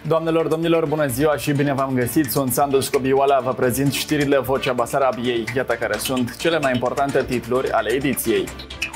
Doamnelor, domnilor, bună ziua și bine v-am găsit! Sunt Sandu Scobioala, vă prezint știrile Vocea Basarabiei. Iată care sunt cele mai importante titluri ale ediției.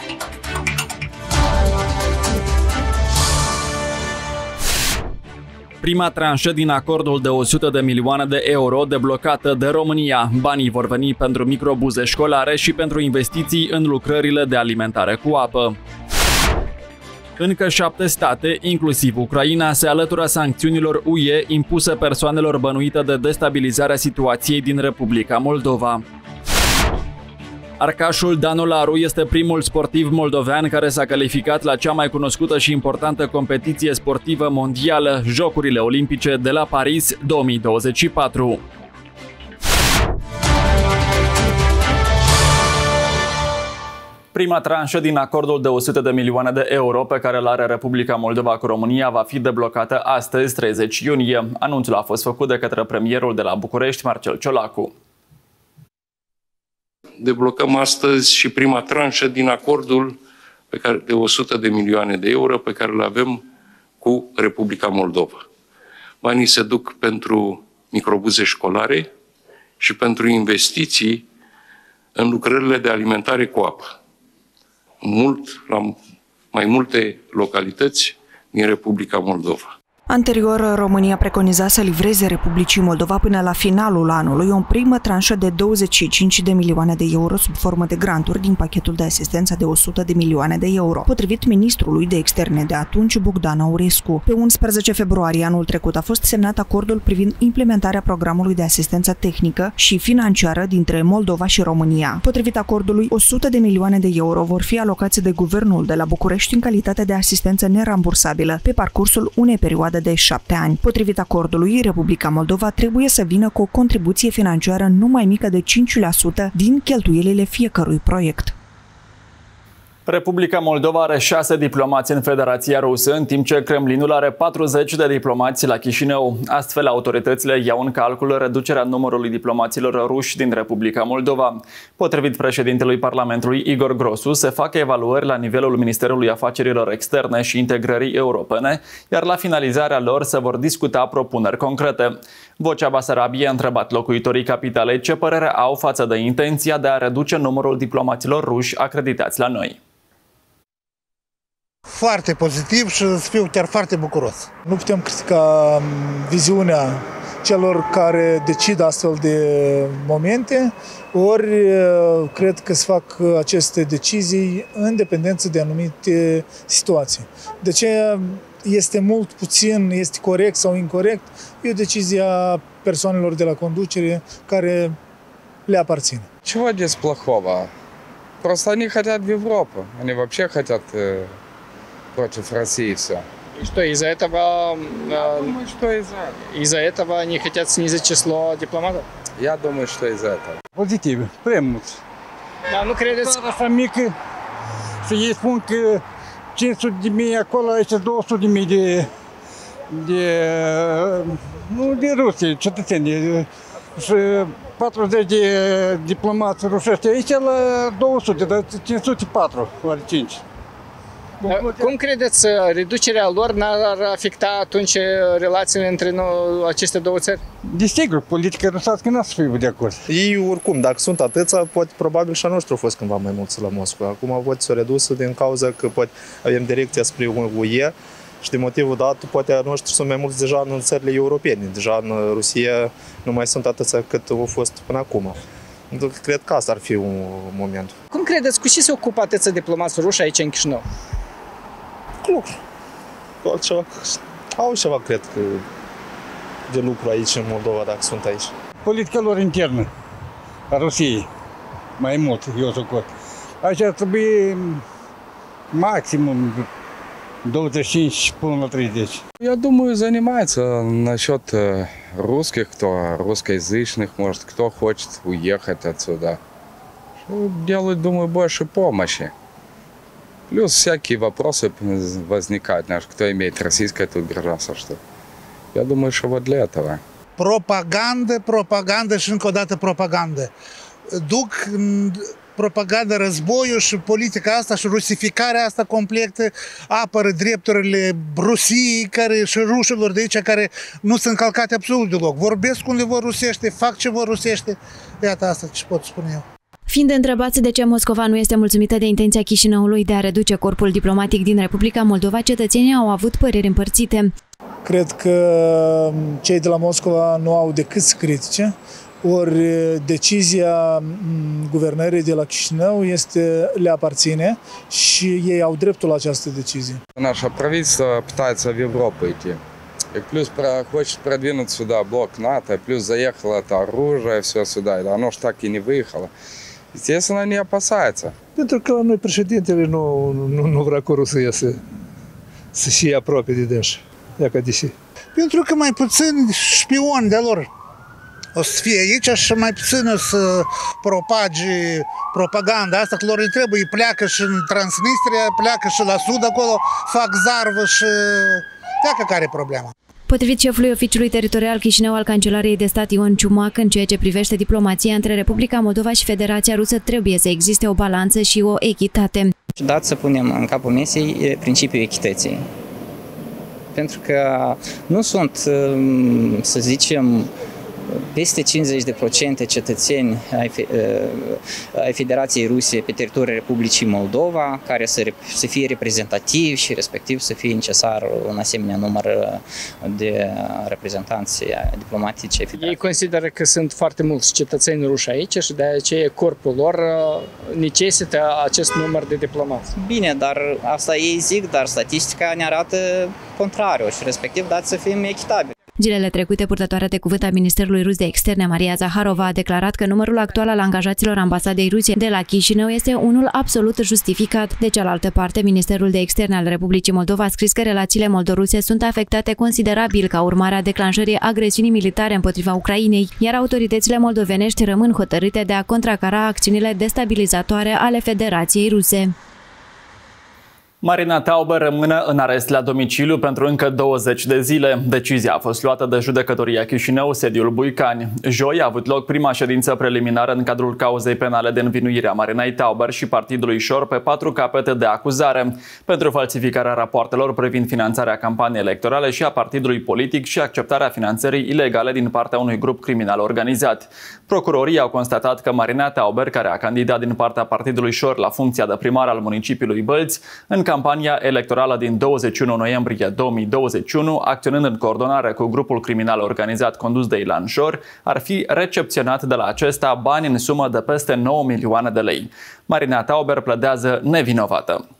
Prima tranșă din acordul de 100 de milioane de euro deblocată de România. Banii vor veni pentru microbuze școlare și pentru investiții în lucrările de alimentare cu apă. Încă 7 state, inclusiv Ucraina, se alătură sancțiunilor UE impuse persoanelor bănuite de destabilizarea situației din Republica Moldova. Arcașul Danu Laru este primul sportiv moldovean care s-a calificat la cea mai cunoscută și importantă competiție sportivă mondială, Jocurile Olimpice de la Paris 2024. Prima tranșă din acordul de 100 de milioane de euro pe care îl are Republica Moldova cu România va fi deblocată astăzi, 30 iunie. Anunțul a fost făcut de către premierul de la București, Marcel Ciolacu. Deblocăm astăzi și prima tranșă din acordul de 100 de milioane de euro pe care îl avem cu Republica Moldova. Banii se duc pentru microbuze școlare și pentru investiții în lucrările de alimentare cu apă. La mai multe localități din Republica Moldova. Anterior, România preconiza să livreze Republicii Moldova până la finalul anului o primă tranșă de 25 de milioane de euro sub formă de granturi din pachetul de asistență de 100 de milioane de euro, potrivit ministrului de externe de atunci, Bogdan Aurescu. Pe 11 februarie anul trecut a fost semnat acordul privind implementarea programului de asistență tehnică și financiară dintre Moldova și România. Potrivit acordului, 100 de milioane de euro vor fi alocați de guvernul de la București în calitate de asistență nerambursabilă pe parcursul unei perioade de 7 ani. Potrivit acordului, Republica Moldova trebuie să vină cu o contribuție financiară nu mai mică de 5% din cheltuielile fiecărui proiect. Republica Moldova are 6 diplomați în Federația Rusă, în timp ce Kremlinul are 40 de diplomați la Chișinău. Astfel, autoritățile iau în calcul reducerea numărului diplomaților ruși din Republica Moldova. Potrivit președintelui Parlamentului Igor Grosu, se fac evaluări la nivelul Ministerului Afacerilor Externe și Integrării Europene, iar la finalizarea lor se vor discuta propuneri concrete. Vocea Basarabiei a întrebat locuitorii capitalei ce părere au față de intenția de a reduce numărul diplomaților ruși acreditați la noi. Foarte pozitiv și să fiu chiar foarte bucuros. Nu putem critica viziunea celor care decid astfel de momente, ori cred că se fac aceste decizii în dependență de anumite situații. De ce este mult puțin, este corect sau incorect, e o decizie a persoanelor de la conducere care le aparține. Чего здесь плохого? Просто они хотят в Европу. Они вообще хотят против России все. И что, из-за этого, из-за этого они хотят снизить число дипломатов? Я думаю, что из-за этого. Pozitiv, prea mulți. Da, nu credeți? Așa mică și ei spun că 500.000 acolo, aici 200.000 de rusi, cetățeni. Și 40 de diplomați rusești aici la 200, dar 504, ori 5. Cum credeți, reducerea lor n-ar afecta atunci relațiile între aceste două țări? Desigur, politica rusească n-a să fie de acord. Ei, oricum, dacă sunt atâția, poate probabil și a noștri au fost cândva mai mulți la Moscova. Acum poate s-o redusă din cauza că poate avem direcția spre UE și de motivul dat, poate a noștri sunt mai mulți deja în țările europene. Deja în Rusia nu mai sunt atâția cât au fost până acum. Cred că asta ar fi un moment. Cum credeți, cu ce se ocupă atâția diplomați ruși aici în Chișinău? Lucru. Altceva. Au ceva, cred că, de lucru aici în Moldova, dacă sunt aici. Politica lor internă a Rusiei, mai mult, eu socot. Aici ar trebui maximum 25 până la 30. Я думаю, занимается насчет русских, кто русскоязычных, может, кто хочет уехать отсюда. Делают, думаю, больше помощи. Плюс всякие вопросы возникают, кто имеет российское тут гражданство, что. Я думаю, что вот для этого. Propagandă și încă o dată propagandă. Duc propaganda, războiul și politica asta și rusificarea asta completă, apără drepturile Rusiei și rușilor de aici care nu sunt încălcate absolut deloc. Vorbesc unde vor rusește, fac ce vor rusește. Iată asta ce pot spune eu. Fiind întrebați de ce Moscova nu este mulțumită de intenția Chișinăului de a reduce corpul diplomatic din Republica Moldova, cetățenii au avut păreri împărțite. Cred că cei de la Moscova nu au decât să critique, ori decizia guvernării de la Chișinău le aparține și ei au dreptul la această decizie. Наше правительство пытается в Европу идти. И плюс хочет продвинуть сюда блок НАТО, и плюс заехало это оружие, все сюда, и оно ж так и не выехало. Естественно, не опасается. Pentru că la noi președintele nu vrea cu Rusia să și apropie de dânși. Pentru că mai puțin șpioni de lor o să fie aici și mai puțin o să propage propaganda asta, că lor îi trebuie, pleacă și în Transnistria, pleacă și la sud acolo, fac zarvă și pleacă care e problema. Potrivit șefului Oficiului Teritorial Chișinău al Cancelariei de Stat Ion Ciumac, în ceea ce privește diplomația între Republica Moldova și Federația Rusă, trebuie să existe o balanță și o echitate. Dat să punem în capul mesei principiul echității. Pentru că nu sunt, să zicem, peste 50% cetățeni ai Federației Ruse pe teritoriul Republicii Moldova, care să fie reprezentativi și respectiv să fie necesar un asemenea număr de reprezentanți diplomatice. Ei consideră că sunt foarte mulți cetățeni ruși aici și de aceea corpul lor necesită acest număr de diplomați. Bine, dar asta ei zic, dar statistica ne arată contrariu și respectiv dați să fim echitabili. Zilele trecute, purtătoarea de cuvânt a Ministerului Rus de Externe, Maria Zaharova, a declarat că numărul actual al angajaților ambasadei Rusiei de la Chișinău este unul absolut justificat. De cealaltă parte, Ministerul de Externe al Republicii Moldova a scris că relațiile moldoruse sunt afectate considerabil ca urmare a declanșării agresiunii militare împotriva Ucrainei, iar autoritățile moldovenești rămân hotărâte de a contracara acțiunile destabilizatoare ale Federației Ruse. Marina Tauber rămâne în arest la domiciliu pentru încă 20 de zile. Decizia a fost luată de Judecătoria Chișinău, sediul Buicani. Joi a avut loc prima ședință preliminară în cadrul cauzei penale de învinuire a Marinei Tauber și partidului Șor pe 4 capete de acuzare pentru falsificarea rapoartelor privind finanțarea campaniei electorale și a partidului politic și acceptarea finanțării ilegale din partea unui grup criminal organizat. Procurorii au constatat că Marina Tauber, care a candidat din partea partidului Șor la funcția de primar al municipiului Bălți, în campania electorală din 21 noiembrie 2021, acționând în coordonare cu grupul criminal organizat condus de Ilan Șor, ar fi recepționat de la acesta bani în sumă de peste 9 milioane de lei. Marina Tauber pledează nevinovată.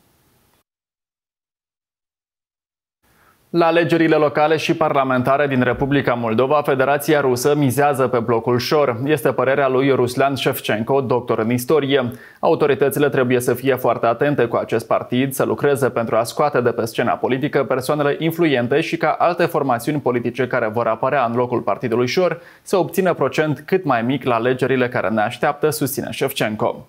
La alegerile locale și parlamentare din Republica Moldova, Federația Rusă mizează pe blocul Șor. Este părerea lui Ruslan Shevchenko, doctor în istorie. Autoritățile trebuie să fie foarte atente cu acest partid, să lucreze pentru a scoate de pe scena politică persoanele influente și ca alte formațiuni politice care vor apărea în locul partidului Șor să obțină procent cât mai mic la alegerile care ne așteaptă, susține Shevchenko.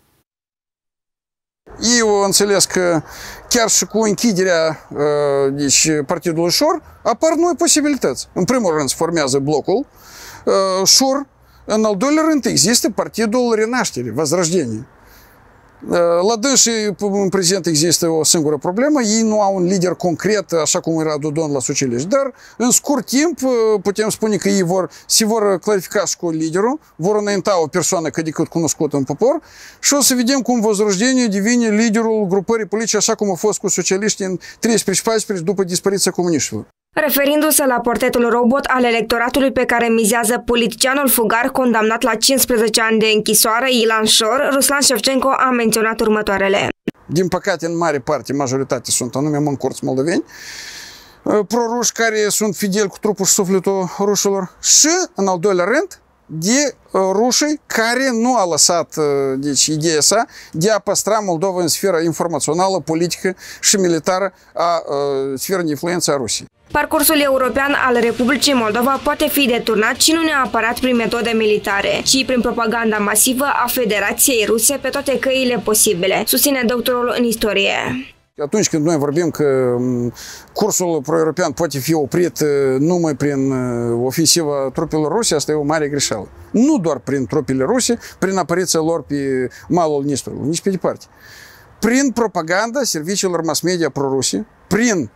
Ei au înțeles că chiar și cu închiderea partidului Șor apar noi posibilități. În primul rând se formează blocul Șor, în al doilea rând există partidul Renaștere, Возрождение. La dânsii, în prezent, există o singură problemă. Ei nu au un lider concret, așa cum era Dodon la socialiști. Dar, în scurt timp, putem spune că ei se vor clarifica și cu liderul, vor înainta o persoană cât de cât cunoscută în popor și o să vedem cum Возрождение devine liderul grupării politice, așa cum a fost cu socialiștii în 13-14 după dispariția comuniștilor. Referindu-se la portretul robot al electoratului pe care mizează politicianul fugar condamnat la 15 ani de închisoare, Ilan Șor, Ruslan Shevchenko a menționat următoarele. Din păcate, în mare parte, majoritatea sunt anume mâncurți moldoveni, proruși care sunt fideli cu trupul și sufletul rușilor și, în al doilea rând, de rușii care nu a lăsat ideea sa de a păstra Moldova în sfera informațională, politică și militară a sfera de influență a Rusiei. Parcursul european al Republicii Moldova poate fi deturnat și nu neapărat prin metode militare, ci prin propaganda masivă a Federației Ruse pe toate căile posibile, susține doctorul în istorie. Atunci când noi vorbim că cursul pro-european poate fi oprit numai prin ofensiva trupelor ruse, asta e o mare greșeală. Nu doar prin trupele ruse, prin apariția lor pe malul Nistrului, nici pe departe. Prin propaganda serviciilor mass media pro-ruse, prin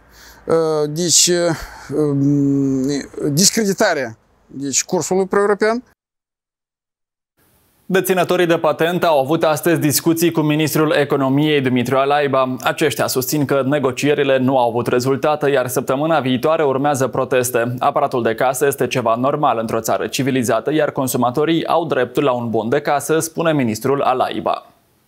discreditarea cursului pro-european. Deținătorii de patent au avut astăzi discuții cu ministrul economiei Dumitru Alaiba. Aceștia susțin că negocierile nu au avut rezultate, iar săptămâna viitoare urmează proteste. Aparatul de casă este ceva normal într-o țară civilizată, iar consumatorii au dreptul la un bon de casă, spune ministrul Alaiba.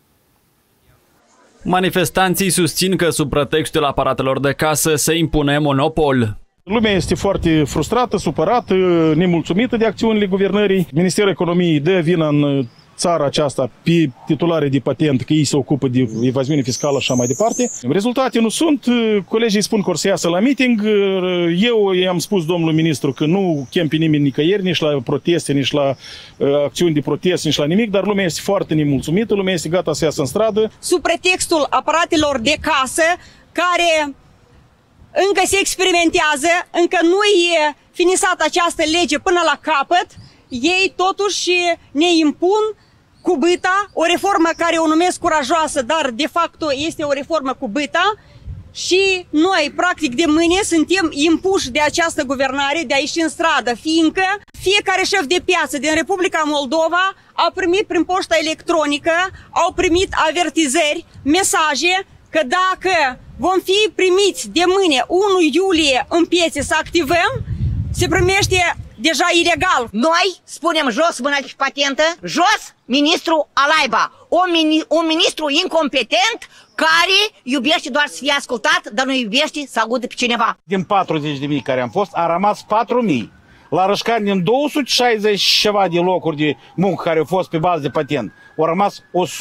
Manifestanții susțin că sub pretextul aparatelor de casă se impune monopol. Lumea este foarte frustrată, supărată, nemulțumită de acțiunile guvernării. Ministerul Economiei dă vina în țara aceasta pe titulare de patent că ei se ocupă de evaziune fiscală și așa mai departe. Rezultate nu sunt, colegii spun că or să iasă la meeting. Eu i-am spus domnului ministru că nu chem pe nimeni nicăieri, nici la proteste, nici la acțiuni de protest, nici la nimic, dar lumea este foarte nemulțumită, lumea este gata să iasă în stradă. Sub pretextul aparatelor de casă, care încă se experimentează, încă nu e finisată această lege până la capăt, ei totuși ne impun cu bâta o reformă care o numesc curajoasă, dar de fapt este o reformă cu bâta și noi, practic de mâine, suntem impuși de această guvernare de a ieși în stradă, fiindcă fiecare șef de piață din Republica Moldova a primit prin poșta electronică, au primit avertizări, mesaje, că dacă vom fi primiți de mâine 1 iulie în piețe să activăm, se primește deja ilegal. Noi spunem jos mâna de patentă, jos ministrul Alaiba, un ministru incompetent care iubește doar să fie ascultat, dar nu iubește să audă pe cineva. Din 40.000 care am fost, a rămas 4.000. La Rășcani, din 260 ceva de locuri de muncă care au fost pe bază de patent, au rămas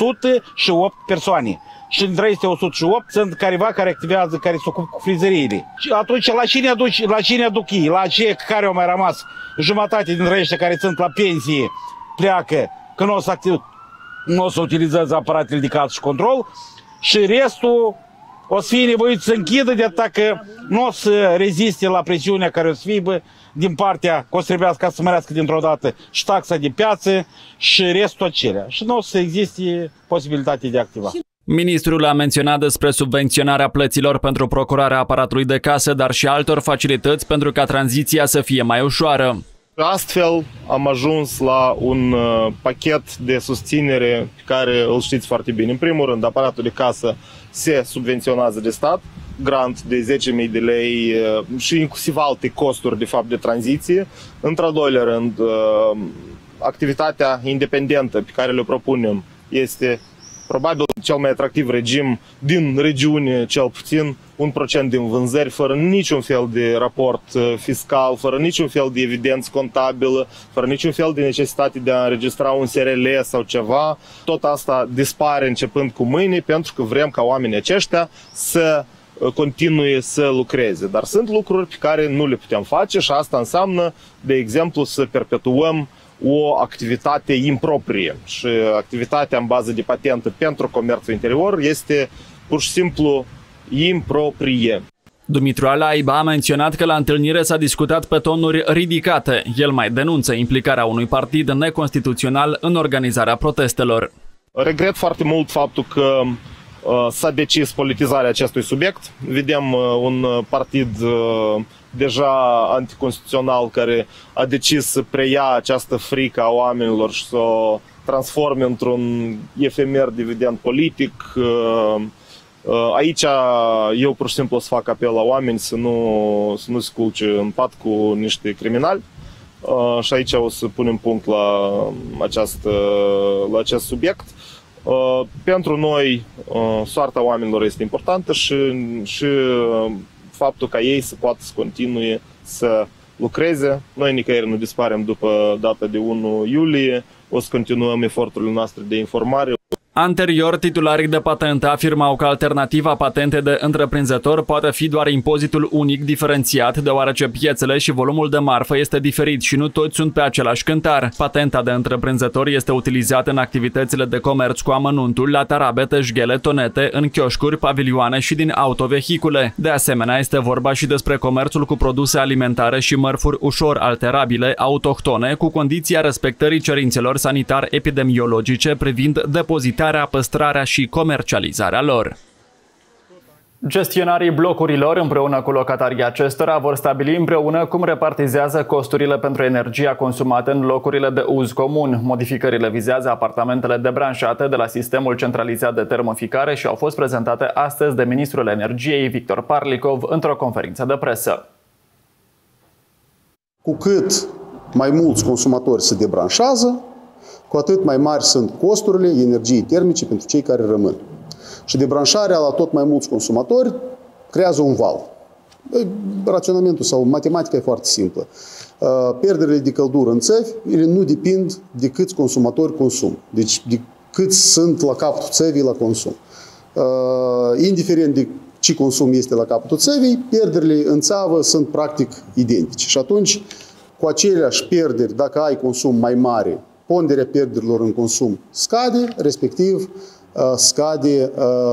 108 persoane. Și dintre aceste 108 sunt careva care activează, care se ocupă cu frizeriile. Și atunci la cine aduc ei? La cei care au mai rămas jumătate dintre aceștia care sunt la pensie pleacă, că nu o să utilizează aparatele de casă și control și restul o să fie nevoit să închidă de atât că nu o să reziste la presiunea care o să fie din partea că o să trebuiască să mărească dintr-o dată și taxa de piață și restul acelea. Și nu o să existe posibilitatea de a activa. Ministrul a menționat despre subvenționarea plăților pentru procurarea aparatului de casă, dar și altor facilități pentru ca tranziția să fie mai ușoară. Astfel am ajuns la un pachet de susținere pe care îl știți foarte bine. În primul rând, aparatul de casă se subvenționează de stat, grant de 10.000 de lei și inclusiv alte costuri de fapt de tranziție. Într-al doilea rând, activitatea independentă pe care le propunem este probabil cel mai atractiv regim din regiune, cel puțin 1% din vânzări, fără niciun fel de raport fiscal, fără niciun fel de evidență contabilă, fără niciun fel de necesitate de a înregistra un SRL sau ceva. Tot asta dispare începând cu mâine, pentru că vrem ca oamenii aceștia să continue să lucreze. Dar sunt lucruri pe care nu le putem face și asta înseamnă, de exemplu, să perpetuăm o activitate improprie și activitatea în bază de patentă pentru comerțul interior este pur și simplu improprie. Dumitru Alaiba a menționat că la întâlnire s-a discutat pe tonuri ridicate. El mai denunță implicarea unui partid neconstituțional în organizarea protestelor. Regret foarte mult faptul că s-a decis politizarea acestui subiect. Vedem un partid deja anticonstituțional care a decis să preia această frică a oamenilor și să o transforme într-un efemer dividend politic. Aici eu pur și simplu o să fac apel la oameni să nu se culce în pat cu niște criminali. Și aici o să punem punct la acest subiect. Pentru noi soarta oamenilor este importantă și faptul ca ei să poată să continue să lucreze. Noi nicăieri nu disparem după data de 1 iulie, o să continuăm eforturile noastre de informare. Anterior, titularii de patentă afirmau că alternativa patente de întreprinzător poate fi doar impozitul unic diferențiat, deoarece piețele și volumul de marfă este diferit și nu toți sunt pe același cântar. Patenta de întreprinzător este utilizată în activitățile de comerț cu amănuntul, la tarabe, teșghele, tonete, în chioșcuri, pavilioane și din autovehicule. De asemenea, este vorba și despre comerțul cu produse alimentare și mărfuri ușor alterabile, autohtone, cu condiția respectării cerințelor sanitar-epidemiologice privind depozitarea, păstrarea și comercializarea lor. Gestionarii blocurilor, împreună cu locatarii acestora, vor stabili împreună cum repartizează costurile pentru energia consumată în locurile de uz comun. Modificările vizează apartamentele debranșate de la sistemul centralizat de termoficare și au fost prezentate astăzi de ministrul energiei Victor Parlikov într-o conferință de presă. Cu cât mai mulți consumatori se debranșează, cu atât mai mari sunt costurile energiei termice pentru cei care rămân. Și debranșarea la tot mai mulți consumatori creează un val. Raționamentul sau matematica e foarte simplă. Pierderile de căldură în țevi, ele nu depind de câți consumatori consum. Deci de câți sunt la capătul țevii la consum. Indiferent de ce consum este la capătul țevii, pierderile în țeavă sunt practic identice. Și atunci, cu aceleași pierderi, dacă ai consum mai mare, ponderea pierderilor în consum scade, respectiv scade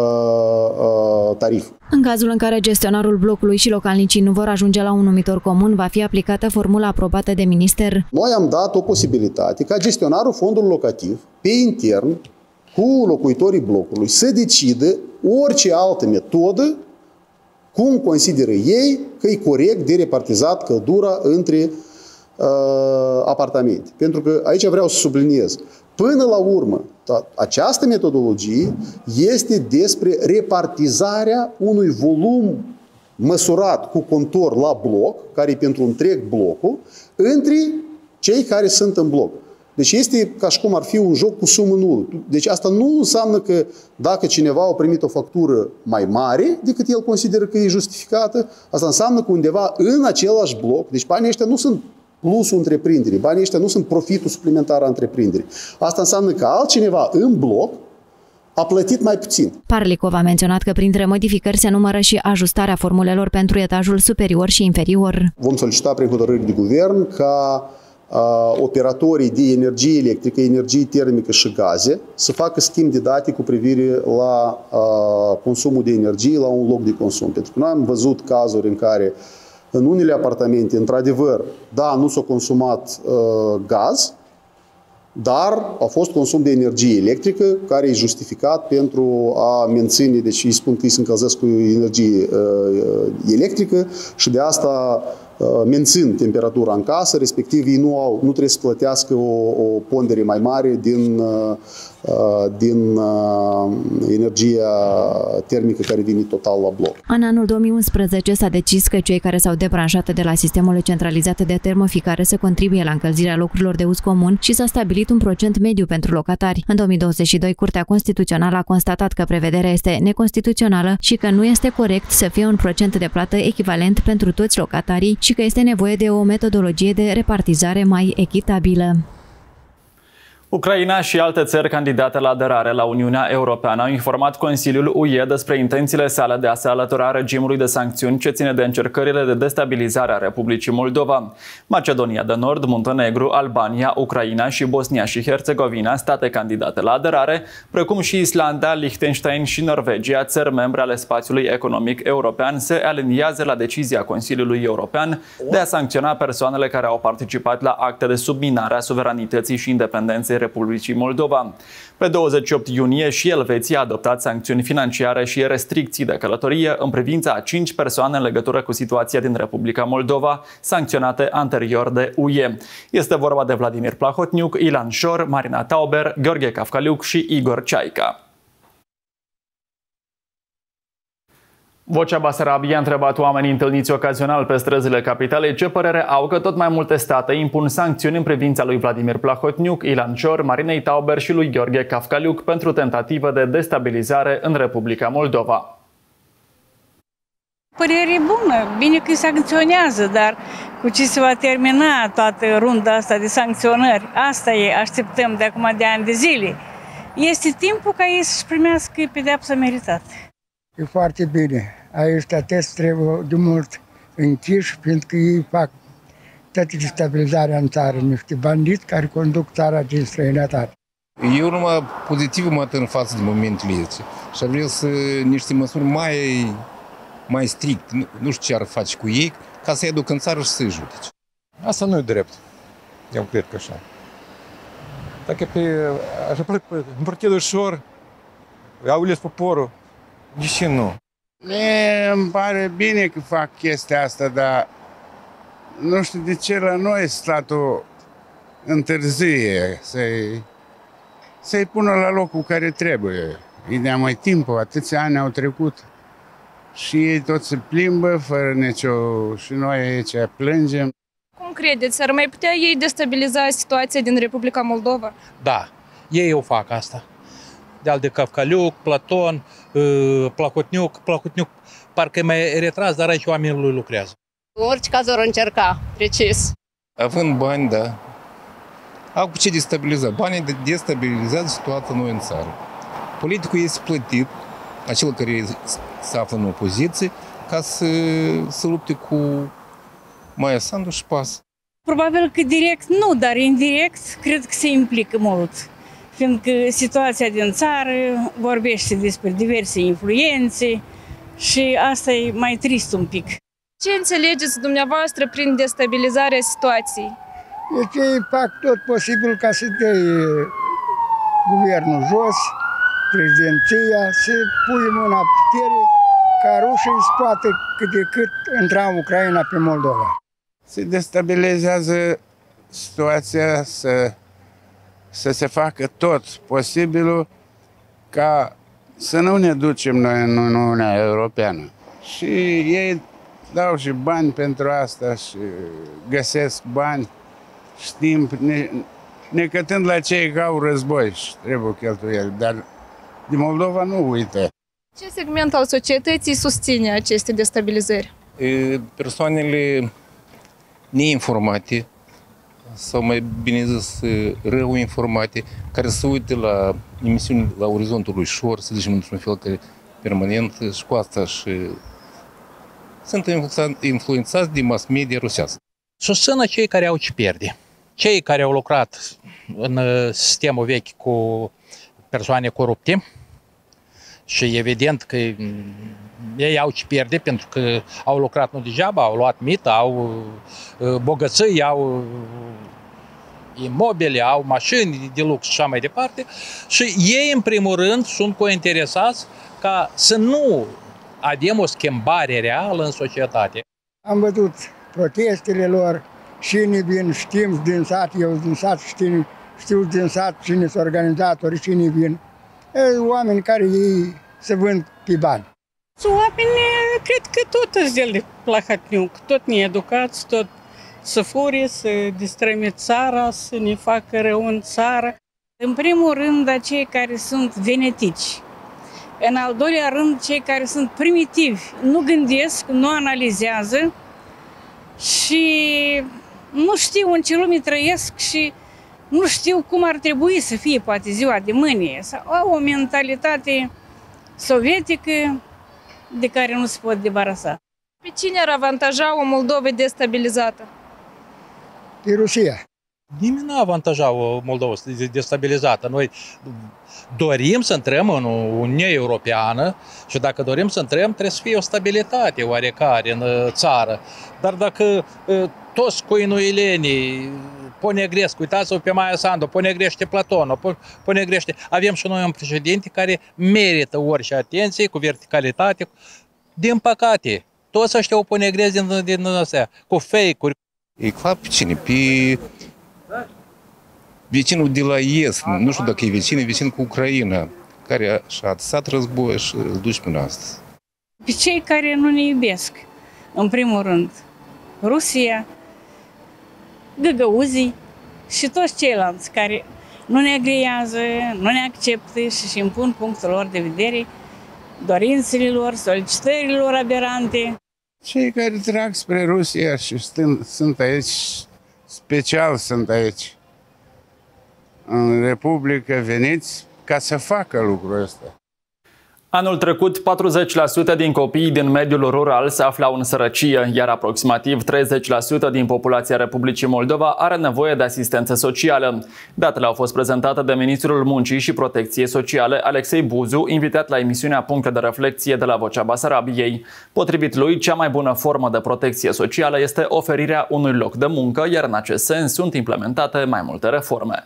tariful. În cazul în care gestionarul blocului și localnicii nu vor ajunge la un numitor comun, va fi aplicată formula aprobată de minister. Noi am dat o posibilitate ca gestionarul fondului locativ, pe intern, cu locuitorii blocului, să decidă orice altă metodă cum consideră ei că e corect de repartizat căldura între apartamente. Pentru că aici vreau să subliniez, până la urmă, această metodologie este despre repartizarea unui volum măsurat cu contor la bloc, care e pentru întreg blocul, între cei care sunt în bloc. Deci este ca și cum ar fi un joc cu sumă nulă. Deci asta nu înseamnă că dacă cineva a primit o factură mai mare decât el consideră că e justificată, asta înseamnă că undeva în același bloc, deci banii ăștia nu sunt plusul întreprinderii, banii ăștia nu sunt profitul suplimentar a întreprinderii. Asta înseamnă că altcineva în bloc a plătit mai puțin. Parlikov a menționat că printre modificări se numără și ajustarea formulelor pentru etajul superior și inferior. Vom solicita prin hotărâri de guvern ca operatorii de energie electrică, energie termică și gaze să facă schimb de date cu privire la consumul de energie la un loc de consum. Pentru că noi am văzut cazuri în care în unele apartamente, într-adevăr, da, nu s-a consumat gaz, dar a fost consum de energie electrică care e justificat pentru a menține, deci îi spun că îi se încălzesc cu energie electrică și de asta mențin temperatura în casă, respectiv ei nu trebuie să plătească o pondere mai mare din energia termică care vine total la bloc. În anul 2011 s-a decis că cei care s-au debranșat de la sistemul centralizat de termoficare să contribuie la încălzirea locurilor de uz comun și s-a stabilit un procent mediu pentru locatari. În 2022, Curtea Constituțională a constatat că prevederea este neconstituțională și că nu este corect să fie un procent de plată echivalent pentru toți locatarii și că este nevoie de o metodologie de repartizare mai echitabilă. Ucraina și alte țări candidate la aderare la Uniunea Europeană au informat Consiliul UE despre intențiile sale de a se alătura regimului de sancțiuni ce ține de încercările de destabilizare a Republicii Moldova. Macedonia de Nord, Muntenegru, Albania, Ucraina și Bosnia și Herțegovina, state candidate la aderare, precum și Islanda, Liechtenstein și Norvegia, țări membre ale spațiului economic european, se aliniază la decizia Consiliului European de a sancționa persoanele care au participat la acte de subminare a suveranității și independenței Republicii Moldova. Pe 28 iunie și Elveția a adoptat sancțiuni financiare și restricții de călătorie în privința a 5 persoane în legătură cu situația din Republica Moldova, sancționate anterior de UE. Este vorba de Vladimir Plahotniuc, Ilan Șor, Marina Tauber, Gheorghe Cafcaliuc și Igor Ceaica. Vocea Basarabiei a întrebat oamenii întâlniți ocazional pe străzile capitalei ce părere au că tot mai multe state impun sancțiuni în privința lui Vladimir Plahotniuc, Ilan Șor, Marinei Tauber și lui Gheorghe Cafcaliuc pentru tentativă de destabilizare în Republica Moldova. Părere bună, bine că sancționează, dar cu ce se va termina toată runda asta de sancționări? Asta e, așteptăm de acum de ani de zile. Este timpul ca ei să-și primească pedeapsa meritată. E foarte bine. Aici trebuie de mult închiși, pentru că ei fac toată destabilizarea în țară, niște bandiți care conduc țara din străinătate. Eu numai pozitiv mă în față de momentele astea și vreau să niște măsuri mai strict, nu știu ce ar face cu ei, ca să-i aduc în țară și să-i judece. Asta nu e drept. Eu cred că așa. Dacă așa plec în partidul ușor, au ales poporul, de ce nu? Îmi pare bine că fac chestia asta, dar nu știu de ce la noi statul întârzie să-i pună la locul care trebuie. Îi dea mai timp, atâția ani au trecut și ei tot se plimbă fără nicio... și noi aici plângem. Cum credeți, ar mai putea ei destabiliza situația din Republica Moldova? Da, ei o fac asta. De-al de Cavcaliuc, Platon, Placotniuc parcă e mai retras, dar aici oamenii lui lucrează. În orice caz vor încerca, precis. Având bani, da, au cu ce destabiliza. Banii destabilizează situația noi în țară. Politicul este plătit, acel care se află în opoziție, ca să lupte cu Maia Sandu și PAS. Probabil că direct nu, dar indirect cred că se implică mult. Fiindcă situația din țară vorbește despre diverse influențe și asta e mai trist un pic. Ce înțelegeți dumneavoastră prin destabilizarea situației? Deci ei fac tot posibil ca să dea guvernul jos, prezidenția, să pui mâna putere ca rușii să poată cât de cât intra în Ucraina pe Moldova. Se destabilizează situația să se facă tot posibilul ca să nu ne ducem noi în Uniunea Europeană. Și ei dau și bani pentru asta și găsesc bani și timp, necătând la cei care au război și trebuie cheltuieli, dar din Moldova nu uită. Ce segment al societății susține aceste destabilizări? Persoanele neinformate, sau mai bine zis rău informate, care se uită la emisiuni la orizontul ușor, să zicem într-un fel că permanent și cu asta și sunt influențați de mass media rusească. Susțină cei care au ce pierde. Cei care au lucrat în sistemul vechi cu persoane corupte și evident că ei au ce pierde pentru că au lucrat nu degeaba, au luat mită, au bogății, au imobile, au mașini de lux și așa mai departe și ei în primul rând sunt cointeresați ca să nu avem o schimbare reală în societate. Am văzut protestele lor, cine vin, știm din sat, eu din sat știu din sat cine sunt organizatori, cine vin. Oameni care ei se vând pe bani. Oamenii cred că tot îți de Placotniuc, tot needucați, tot să fure, să distrăme țara, să ne facă rău în țară. În primul rând, acei care sunt venetici. În al doilea rând, cei care sunt primitivi, nu gândesc, nu analizează și nu știu în ce lume trăiesc și nu știu cum ar trebui să fie poate ziua de mâine. Sau au o mentalitate sovietică de care nu se pot debarasa. Pe cine ar avantaja o Moldovă destabilizată? Pe Rusia. Nimeni nu avantaja o Moldova destabilizată. Noi dorim să intrăm în Uniunea Europeană și dacă dorim să intrăm, trebuie să fie o stabilitate oarecare în țară. Dar dacă toți coinuilenii, Ponegrescu, uitați-vă pe Maia Sandu, Ponegrește Platon, Ponegrește, avem și noi un președinte care merită orice atenție, cu verticalitate. Din păcate, toți ăștia o ponegresc din astea, cu fake-uri. E clar pe cine? Pe vecinul de la Est, nu știu dacă e vecin cu Ucraina, care și-a atâsat război și îl duce până astăzi. Pe cei care nu ne iubesc, în primul rând, Rusia, găgăuzii și toți ceilalți care nu ne agrează, nu ne acceptă și își impun punctul lor de vedere, dorințele lor, solicitările lor aberante. Cei care trag spre Rusia și sunt aici, special sunt aici, în Republică, veniți ca să facă lucrul ăsta. Anul trecut, 40% din copiii din mediul rural se aflau în sărăcie, iar aproximativ 30% din populația Republicii Moldova are nevoie de asistență socială. Datele au fost prezentate de Ministrul Muncii și Protecției Sociale, Alexei Buzu, invitat la emisiunea Puncte de Reflecție de la Vocea Basarabiei. Potrivit lui, cea mai bună formă de protecție socială este oferirea unui loc de muncă, iar în acest sens sunt implementate mai multe reforme.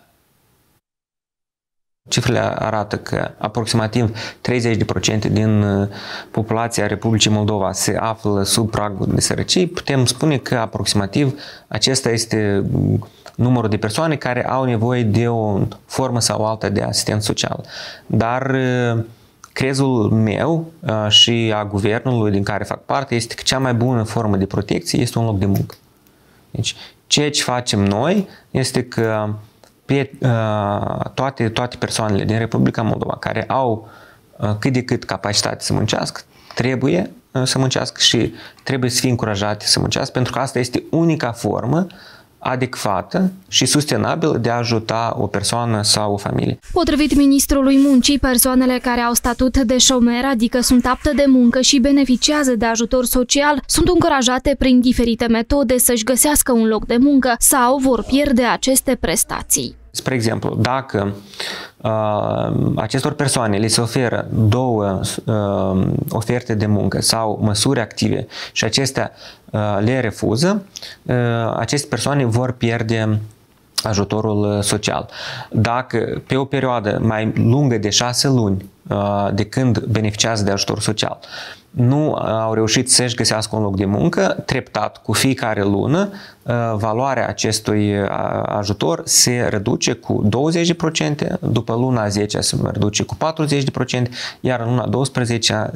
Cifrele arată că aproximativ 30% din populația Republicii Moldova se află sub pragul de sărăcie. Putem spune că aproximativ acesta este numărul de persoane care au nevoie de o formă sau alta de asistență socială. Dar crezul meu și a guvernului din care fac parte este că cea mai bună formă de protecție este un loc de muncă. Deci, ceea ce facem noi este că pe toate persoanele din Republica Moldova care au cât de cât capacitate să muncească, trebuie să muncească și trebuie să fie încurajate să muncească, pentru că asta este unica formă adecvată și sustenabilă de a ajuta o persoană sau o familie. Potrivit Ministrului Muncii, persoanele care au statut de șomer, adică sunt apte de muncă și beneficiază de ajutor social, sunt încurajate prin diferite metode să-și găsească un loc de muncă sau vor pierde aceste prestații. Spre exemplu, dacă acestor persoane li se oferă două oferte de muncă sau măsuri active și acestea le refuză, aceste persoane vor pierde ajutorul social. Dacă pe o perioadă mai lungă de 6 luni de când beneficiază de ajutor social nu au reușit să-și găsească un loc de muncă, treptat, cu fiecare lună, valoarea acestui ajutor se reduce cu 20%, după luna 10 se reduce cu 40%, iar în luna 12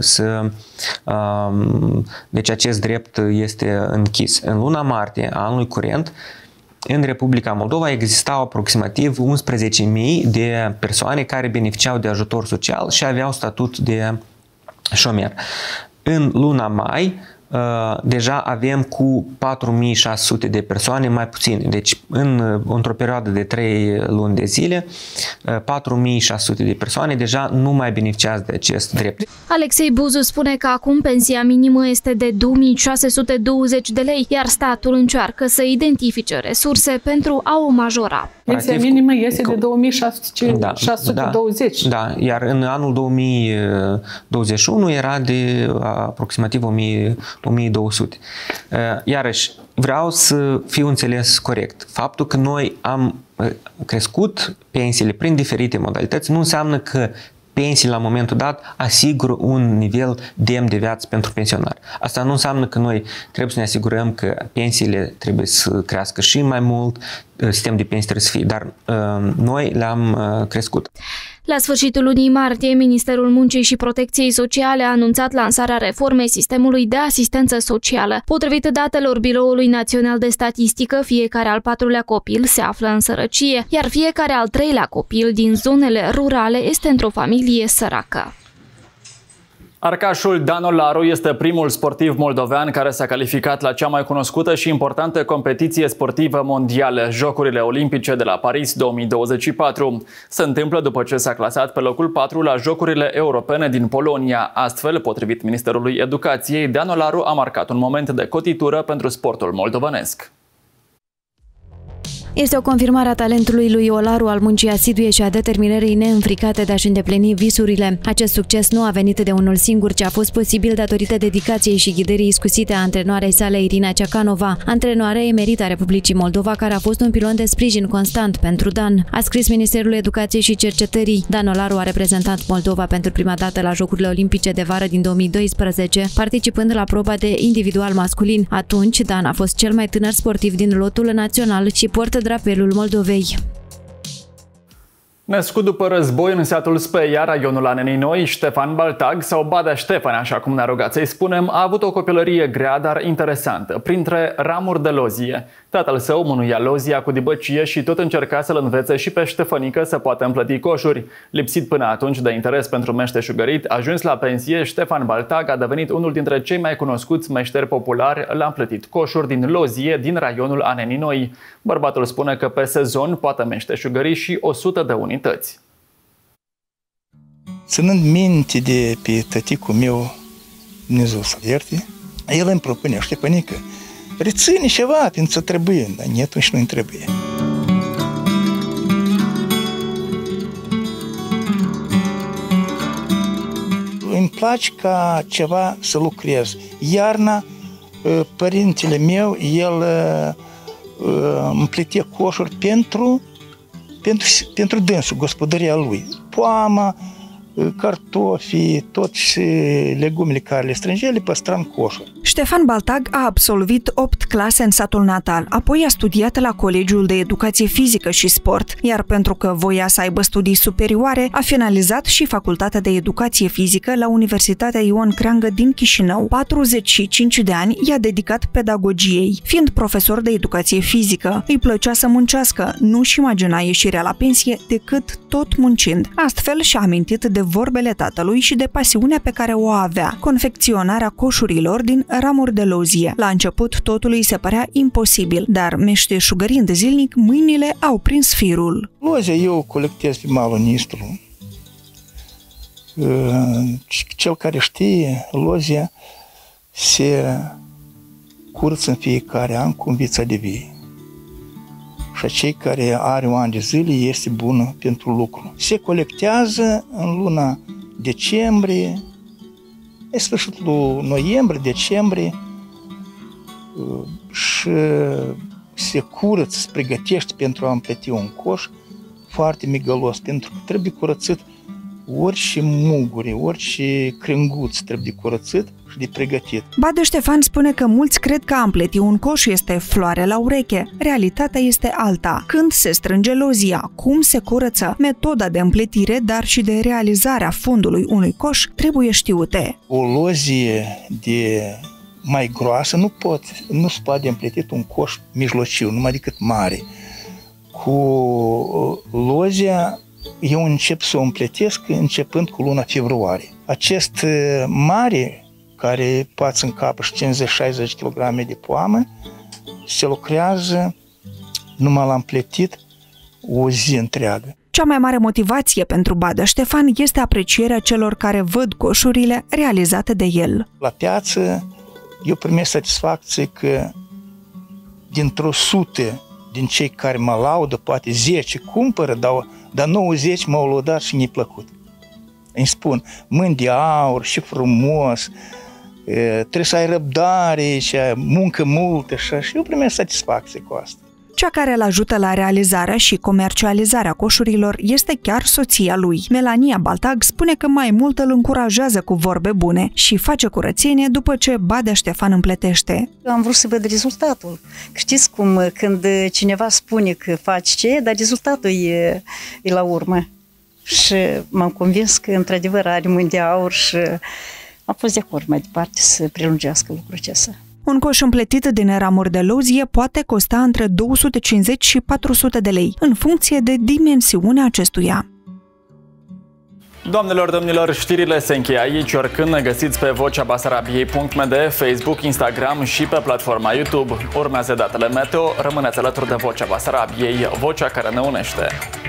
deci acest drept este închis. În luna martie a anului curent, în Republica Moldova existau aproximativ 11.000 de persoane care beneficiau de ajutor social și aveau statut de șomer. În luna mai deja avem cu 4.600 de persoane mai puține. Deci într-o perioadă de 3 luni de zile, 4.600 de persoane deja nu mai beneficiază de acest drept. Alexei Buzu spune că acum pensia minimă este de 2.620 de lei, iar statul încearcă să identifice resurse pentru a o majora. Pensia minimă este de 2.620. Da, iar în anul 2021 era de aproximativ 1.200. Iarăși, vreau să fiu înțeles corect. Faptul că noi am crescut pensiile prin diferite modalități nu înseamnă că pensiile la momentul dat asigură un nivel demn de viață pentru pensionar. Asta nu înseamnă că noi trebuie să ne asigurăm că pensiile trebuie să crească și mai mult, sistemul de pensii trebuie să fie, dar noi le-am crescut. La sfârșitul lunii martie, Ministerul Muncii și Protecției Sociale a anunțat lansarea reformei sistemului de asistență socială. Potrivit datelor Biroului Național de Statistică, fiecare al 4-lea copil se află în sărăcie, iar fiecare al 3-lea copil din zonele rurale este într-o familie săracă. Arcașul Dan Olaru este primul sportiv moldovean care s-a calificat la cea mai cunoscută și importantă competiție sportivă mondială, Jocurile Olimpice de la Paris 2024. Se întâmplă după ce s-a clasat pe locul 4 la Jocurile Europene din Polonia. Astfel, potrivit Ministerului Educației, Dan Olaru a marcat un moment de cotitură pentru sportul moldovenesc. Este o confirmare a talentului lui Olaru, al muncii asidue și a determinării neînfricate de a-și îndeplini visurile. Acest succes nu a venit de unul singur, ci a fost posibil datorită dedicației și ghidării iscusite a antrenoarei sale Irina Ceacanova, antrenoare emerită a Republicii Moldova, care a fost un pilon de sprijin constant pentru Dan. A scris Ministerul Educației și Cercetării. Dan Olaru a reprezentat Moldova pentru prima dată la Jocurile Olimpice de vară din 2012, participând la proba de individual masculin. Atunci, Dan a fost cel mai tânăr sportiv din lotul național și poartă drapelul Moldovei. Născut după război în satul Speia, raionul Anenii Noi, Ștefan Baltag, sau Badea Ștefan, așa cum ne-a rugat să-i spunem, a avut o copilărie grea, dar interesantă, printre ramuri de lozie. Tatăl său mânuia lozia cu dibăcie și tot încerca să-l învețe și pe Ștefănică să poată împlăti coșuri. Lipsit până atunci de interes pentru meșteșugărit, ajuns la pensie, Ștefan Baltag a devenit unul dintre cei mai cunoscuți meșteri populari la împlătit coșuri din lozie din raionul Anenii Noi. Bărbatul spune că pe sezon poate meșteșugări și 100 de unități. ținând minte de pe tăticul meu, Dumnezeu să-l ierte, el îmi propune, Ștefănică, reține ceva, pentru că trebuie, dar nu atunci nu-i trebuie. Îmi place ca ceva să lucrez. Iarna, părintele meu, el îmi pletea coșuri pentru dânsul, gospodăria lui. Poama, cartofi, toți legumele care le strângea, le păstra în coșuri. Ștefan Baltag a absolvit 8 clase în satul natal, apoi a studiat la Colegiul de Educație Fizică și Sport, iar pentru că voia să aibă studii superioare, a finalizat și Facultatea de Educație Fizică la Universitatea Ioan Creangă din Chișinău. 45 de ani i-a dedicat pedagogiei. Fiind profesor de educație fizică, îi plăcea să muncească, nu-și imagina ieșirea la pensie decât tot muncind. Astfel și-a amintit de vorbele tatălui și de pasiunea pe care o avea, confecționarea coșurilor din ramuri de lozie. La început totul îi se părea imposibil, dar meșteșugărind zilnic, mâinile au prins firul. Lozia eu colectez pe malul Nistru. Cel care știe, lozia se curăță în fiecare an cu vița de vie. Și cei care are un an de zile este bună pentru lucru. Se colectează în luna decembrie, în sfârșitul noiembrie, decembrie, și se curăță, se pregătește pentru a împleti un coș foarte migălos, pentru că trebuie curățit orice muguri, orice crânguț trebuie curățit și de pregătit. Badă Ștefan spune că mulți cred că a împleti un coș este floare la ureche. Realitatea este alta. Când se strânge lozia, cum se curăță, metoda de împletire, dar și de realizarea fundului unui coș trebuie știute. O lozie de mai groasă nu se poate împletit un coș mijlociu, numai decât mare. Cu lozia eu încep să o împletesc începând cu luna februarie. Acest mare, care poate în capă și 50-60 kg de poamă, se lucrează numai la împletit o zi întreagă. Cea mai mare motivație pentru Badă Ștefan este aprecierea celor care văd coșurile realizate de el. La piață eu primesc satisfacție că dintr-o 100 din cei care mă laudă, poate 10 cumpără, dar 90 m-au lăudat și ne-i plăcut. Îmi spun, mâini de aur și frumos, trebuie să ai răbdare și muncă multă și eu primesc satisfacție cu asta. Cea care îl ajută la realizarea și comercializarea coșurilor este chiar soția lui. Melania Baltag spune că mai mult îl încurajează cu vorbe bune și face curățenie după ce Badă Ștefan împletește. Am vrut să văd rezultatul. Știți cum când cineva spune că faci ce, dar rezultatul e la urmă. Și m-am convins că într-adevăr are mâini de aur și am fost de acord mai departe să prelungească lucrul acesta. Un coș împletit din ramuri de lozie poate costa între 250 și 400 de lei, în funcție de dimensiunea acestuia. Doamnelor, domnilor, știrile se încheie aici, oricând ne găsiți pe voceabasarabiei.md, Facebook, Instagram și pe platforma YouTube. Urmează datele meteo, rămâneți alături de Vocea Basarabiei, vocea care ne unește.